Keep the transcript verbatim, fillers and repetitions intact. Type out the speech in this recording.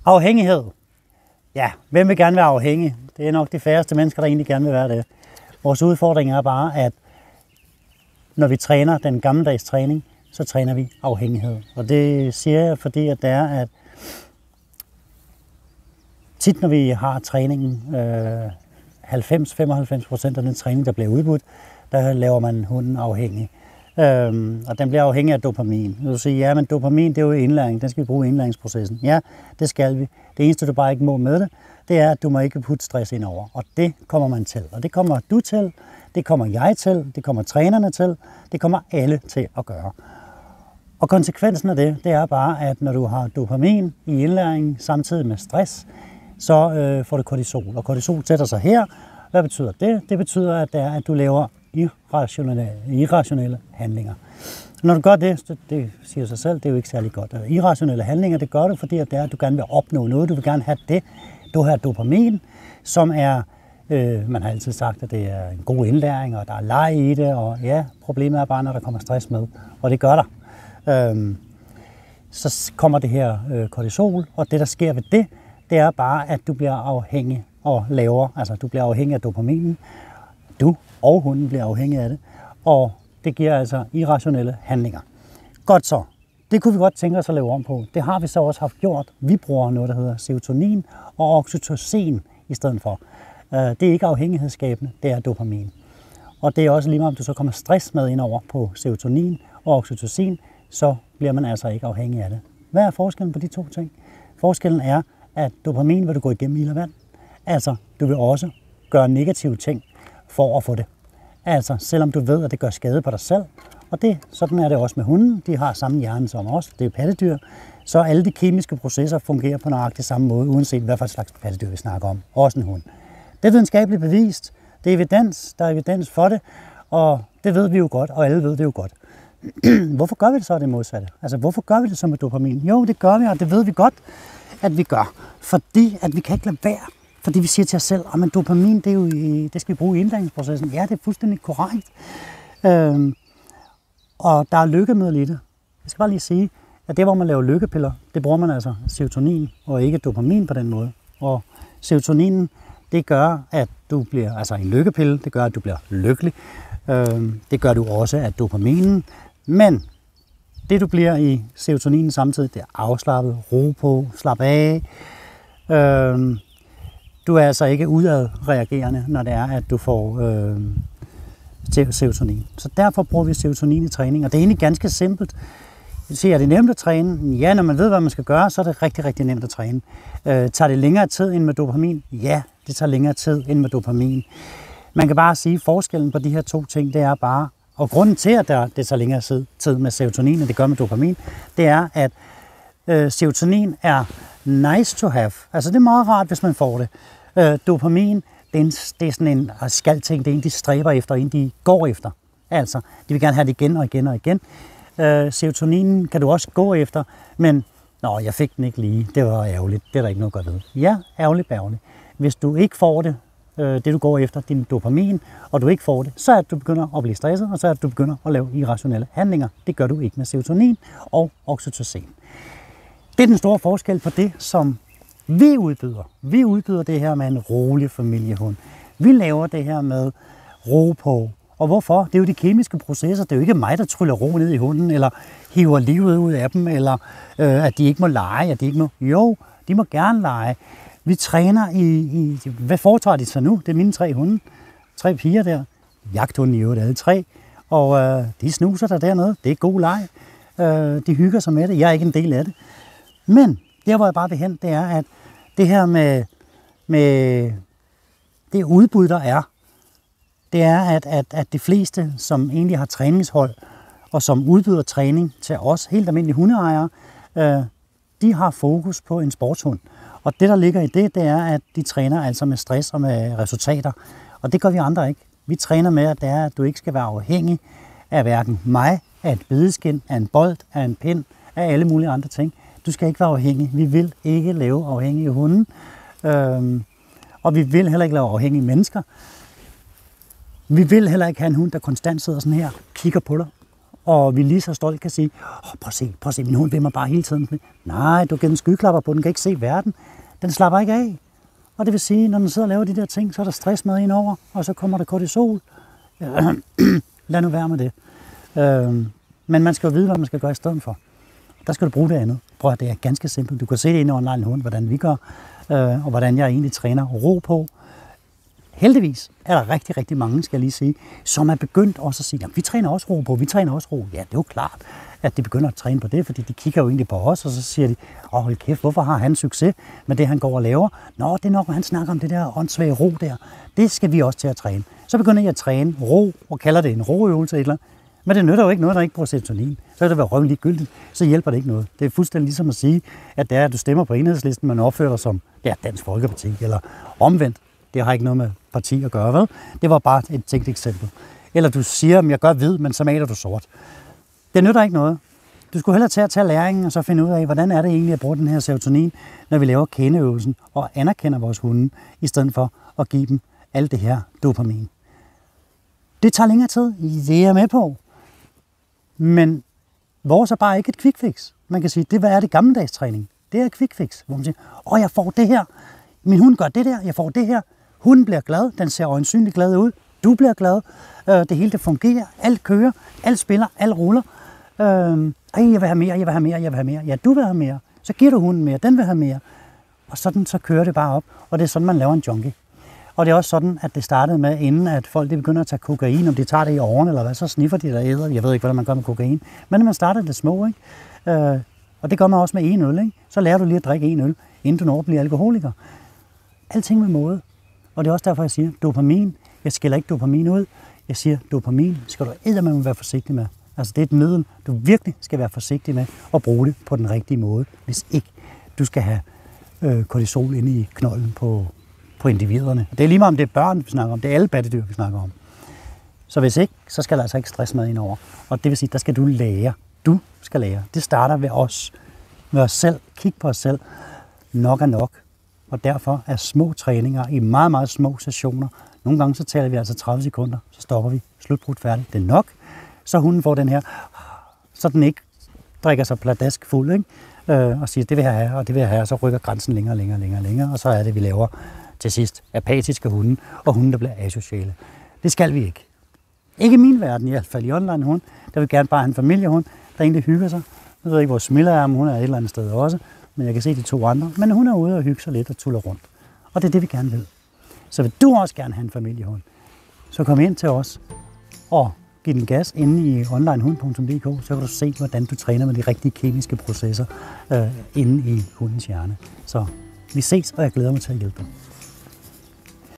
Afhængighed. Ja, hvem vil gerne være afhængig? Det er nok de færreste mennesker, der egentlig gerne vil være det. Vores udfordring er bare, at når vi træner den gammeldags træning, så træner vi afhængighed. Og det siger jeg, fordi at det er, at tit når vi har træningen, øh, halvfems til femoghalvfems procent af den træning, der bliver udbudt, der laver man hunden afhængig. Øhm, og den bliver afhængig af dopamin. Du siger, ja, men dopamin, det er jo indlæring. Den skal vi bruge i indlæringsprocessen. Ja, det skal vi. Det eneste, du bare ikke må med det, det er, at du må ikke putte stress ind over. Og det kommer man til. Og det kommer du til, det kommer jeg til, det kommer trænerne til, det kommer alle til at gøre. Og konsekvensen af det, det er bare, at når du har dopamin i indlæringen samtidig med stress, så øh, får du kortisol. Og kortisol sætter sig her. Hvad betyder det? Det betyder, at, det er, at du laver irrationelle, irrationelle handlinger. Når du gør det, det siger sig selv, det er jo ikke særlig godt. Irrationelle handlinger, det gør du, fordi at det er, at du gerne vil opnå noget. Du vil gerne have det. Du har dopamin, som er, øh, man har altid sagt, at det er en god indlæring, og der er leg i det, og ja, problemet er bare, når der kommer stress med, og det gør der. Øhm, så kommer det her øh, kortisol, og det, der sker ved det, det er bare, at du bliver afhængig og laver, altså du bliver afhængig af dopaminen. Du og hunden bliver afhængig af det, og det giver altså irrationelle handlinger. Godt så. Det kunne vi godt tænke os at lave om på. Det har vi så også haft gjort. Vi bruger noget, der hedder serotonin og oxytocin i stedet for. Det er ikke afhængighedsskabende, det er dopamin. Og det er også lige meget, om du så kommer stress med ind over på serotonin og oxytocin, så bliver man altså ikke afhængig af det. Hvad er forskellen på de to ting? Forskellen er, at dopamin vil du gå igennem ild og vand. Altså, du vil også gøre negative ting for at få det. Altså, selvom du ved, at det gør skade på dig selv, og det, sådan er det også med hunden, de har samme hjerne som os, det er pattedyr, så alle de kemiske processer fungerer på nøjagtig samme måde, uanset hvad for et slags pattedyr vi snakker om, også en hund. Det er videnskabeligt bevist, det er evidens, der er evidens for det, og det ved vi jo godt, og alle ved det jo godt. Hvorfor gør vi det så det modsatte? Altså, hvorfor gør vi det så med dopamin? Jo, det gør vi, og det ved vi godt, at vi gør, fordi at vi kan ikke lade være. Fordi vi siger til os selv, at dopamin, det, er jo i, det skal vi bruge i indlæringsprocessen. Ja, det er fuldstændig korrekt. Øhm, og der er lykkemiddel i det. Jeg skal bare lige sige, at det, hvor man laver lykkepiller, det bruger man altså serotonin og ikke dopamin på den måde. Og serotoninen, det gør, at du bliver, altså en lykkepille, det gør, at du bliver lykkelig. Øhm, det gør du også af dopaminen. Men det, du bliver i serotoninen samtidig, det er afslappet, ro på, slap af. Øhm, Du er altså ikke udadreagerende, når det er, at du får øh, serotonin. Så derfor bruger vi serotonin i træning, og det er egentlig ganske simpelt. Jeg siger, er det nemt at træne? Ja, når man ved, hvad man skal gøre, så er det rigtig, rigtig nemt at træne. Øh, tager det længere tid end med dopamin? Ja, det tager længere tid end med dopamin. Man kan bare sige, at forskellen på de her to ting, det er bare, og grunden til, at det tager længere tid med serotonin, end det gør med dopamin, det er, at øh, serotonin er nice to have. Altså det er meget rart, hvis man får det. Øh, dopamin, det er, en, det er sådan en skal-ting, det er en, de stræber efter, en, de går efter. Altså, de vil gerne have det igen og igen og igen. Øh, serotoninen kan du også gå efter, men nå, jeg fik den ikke lige, det var ærgerligt, det er der ikke noget godt ved. Ja, ærgerligt, ærgerligt. Hvis du ikke får det, øh, det du går efter, din dopamin, og du ikke får det, så er det, du begynder at blive stresset, og så er det, du begynder at lave irrationelle handlinger. Det gør du ikke med serotonin og oxytocin. Det er den store forskel på det, som vi udbyder. Vi udbyder det her med en rolig familiehund. Vi laver det her med ro på. Og hvorfor? Det er jo de kemiske processer. Det er jo ikke mig, der tryller ro ned i hunden, eller hiver livet ud af dem, eller øh, at de ikke må lege, at de ikke må... Jo, de må gerne lege. Vi træner i... i hvad foretager de så nu? Det er mine tre hunde. Tre piger der. Jagthunden i øvrigt, alle tre. Og øh, de snuser der dernede. Det er god leg. Øh, de hygger sig med det. Jeg er ikke en del af det. Men der, hvor jeg bare vil hen, det er, at det her med, med det udbud, der er, det er, at, at, at de fleste, som egentlig har træningshold, og som udbyder træning til os, helt almindelige hundeejere, øh, de har fokus på en sportshund. Og det, der ligger i det, det er, at de træner altså med stress og med resultater. Og det gør vi andre ikke. Vi træner med, at det er, at du ikke skal være afhængig af hverken mig, af et bedeskin, af en bold, af en pind, af alle mulige andre ting. Du skal ikke være afhængig. Vi vil ikke lave afhængige hunde. Øhm, og vi vil heller ikke lave afhængige mennesker. Vi vil heller ikke have en hund, der konstant sidder sådan her, kigger på dig og vi lige så stolt kan sige, oh, prøv at se, prøv at se, min hund vil mig bare hele tiden. Nej, du har givet den skyklapper på, den kan ikke se verden. Den slapper ikke af. Og det vil sige, når den sidder og laver de der ting, så er der stress med ind over, og så kommer der kortisol. Lad nu være med det. Øh, men man skal jo vide, hvad man skal gøre i stedet for. Der skal du bruge det andet. Prøv at det er ganske simpelt. Du kan se det inde online en hund, hvordan vi gør, øh, og hvordan jeg egentlig træner ro på. Heldigvis er der rigtig, rigtig mange, skal jeg lige sige, som er begyndt også at sige, at vi træner også ro på, vi træner også ro. Ja, det er jo klart, at de begynder at træne på det, fordi de kigger jo egentlig på os, og så siger de, åh, hold kæft, hvorfor har han succes med det, han går og laver? Nå, det er nok, han snakker om det der åndssvage ro der. Det skal vi også til at træne. Så begynder jeg at træne ro, og kalder det en roøvelse eller men det nytter jo ikke noget, der ikke bruger serotonin. Så kan det være røven ligegyldigt, så hjælper det ikke noget. Det er fuldstændig ligesom at sige, at det er, at du stemmer på Enhedslisten, man opfører dig som ja, Dansk Folkeparti, eller omvendt. Det har ikke noget med parti at gøre, vel? Det var bare et tænkt eksempel. Eller du siger, at jeg gør hvid, men så maler du sort. Det nytter ikke noget. Du skulle hellere tage at tage læringen, og så finde ud af, hvordan er det egentlig at bruge den her serotonin, når vi laver kendeøvelsen, og anerkender vores hunde, i stedet for at give dem alt det her dopamin. Det tager længere tid, det er jeg med på. Men vores er bare ikke et quick fix. Man kan sige, det hvad er det gammeldags træning? Det er et quick fix, hvor man siger, åh, jeg får det her. Min hund gør det der, jeg får det her. Hunden bliver glad, den ser øjensynligt glad ud. Du bliver glad. Det hele det fungerer, alt kører, alt spiller, alt ruller. Ej, jeg vil have mere, jeg vil have mere, jeg vil have mere. Ja, du vil have mere. Så giver du hunden mere, den vil have mere. Og sådan så kører det bare op. Og det er sådan, man laver en junkie. Og det er også sådan, at det startede med, inden at folk de begynder at tage kokain, om de tager det i årene eller hvad, så sniffer de der æder. Jeg ved ikke, hvordan man gør med kokain. Men når man starter det små, ikke? Øh, og det gør man også med en øl, ikke? Så lærer du lige at drikke en øl, inden du når at blive alkoholiker. Alting med måde. Og det er også derfor, jeg siger, dopamin. Jeg skiller ikke dopamin ud. Jeg siger, dopamin skal du eddermame være forsigtig med. Altså det er et middel, du virkelig skal være forsigtig med og bruge det på den rigtige måde, hvis ikke du skal have øh, kortisol inde i knolden på på individerne. Det er lige meget om det er børn, vi snakker om. Det er alle pattedyr, vi snakker om. Så hvis ikke, så skal der altså ikke stress med ind over. Og det vil sige, der skal du lære. Du skal lære. Det starter ved os. Med os selv. Kig på os selv. Nok er nok. Og derfor er små træninger i meget, meget små sessioner. Nogle gange så taler vi altså tredive sekunder. Så stopper vi. Slutbrudt færdigt. Det er nok. Så hunden får den her, så den ikke drikker sig pladask fuld, ikke? Øh, og siger, det vil jeg have, og det vil jeg have. Og så rykker grænsen længere, længere, længere, længere. Og så er det, vi laver til sidst apatiske hunde, og hunde, der bliver asociale. Det skal vi ikke. Ikke i min verden, i hvert fald i online hund. Der vil gerne bare have en familiehund, der egentlig hygger sig. Jeg ved ikke, hvor Smilla er, men hun er et eller andet sted også. Men jeg kan se de to andre. Men hun er ude og hygge sig lidt og tuller rundt. Og det er det, vi gerne vil. Så vil du også gerne have en familiehund, så kom ind til os og giv den gas inde i onlinehund punktum d k, så kan du se, hvordan du træner med de rigtige kemiske processer øh, inde i hundens hjerne. Så vi ses, og jeg glæder mig til at hjælpe dig.